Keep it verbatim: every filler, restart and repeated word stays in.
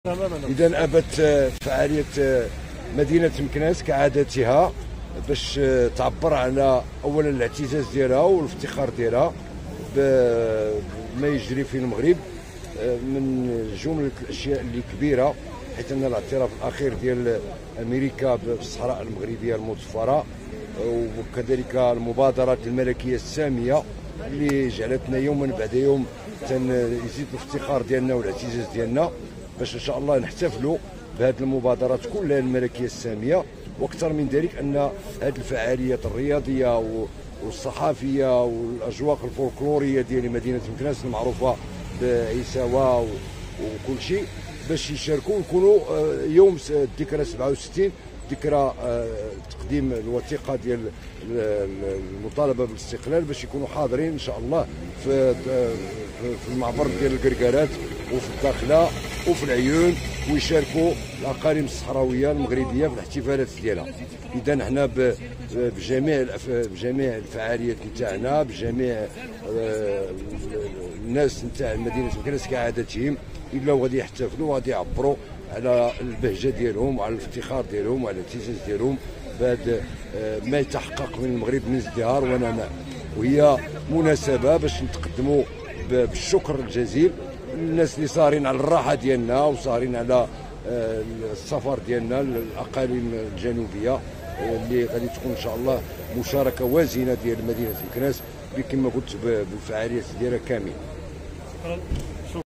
إذا أبت فعالية مدينة مكناس كعادتها باش تعبر على أولا الاعتزاز ديالها والافتخار ديالها بما يجري في المغرب من جملة الأشياء اللي كبيرة، حيث أن الاعتراف الأخير ديال أمريكا بالصحراء المغربية المضفرة، وكذلك المبادرات الملكية السامية اللي جعلتنا يوما بعد يوم يزيد الافتخار ديالنا والاعتزاز ديالنا باش ان شاء الله نحتفلوا بهذه المبادرات كلها الملكيه الساميه. واكثر من ذلك ان هذه الفعاليات الرياضيه والصحافيه والاجواء الفولكلوريه ديال مدينه مكناس المعروفه بعيساوه وكل شيء باش يشاركوا ويكونوا يوم الذكرى سبعة وستين، ذكرى تقديم الوثيقه ديال المطالبه بالاستقلال، باش يكونوا حاضرين ان شاء الله في في المعبر ديال القرقارات وفي الداخله وفي العيون، ويشاركوا الاقاليم الصحراويه المغربيه في الاحتفالات ديالها. اذا حنا بجميع بجميع الفعاليات نتاعنا، بجميع الناس نتاع مدينه مكناس كعادتهم، الا وغادي يحتفلوا وغادي يعبروا على البهجه ديالهم وعلى الافتخار ديالهم وعلى الاعتزاز ديالهم بهذا ما يتحقق من المغرب من ازدهار ونماء. وهي مناسبه باش نتقدموا بالشكر الجزيل للناس اللي صارين على الراحه ديالنا وصارين على السفر ديالنا للاقاليم الجنوبيه، اللي غادي تكون ان شاء الله مشاركه وازنه ديال مدينه مكناس كما قلت بالفعاليات ديالها كامله.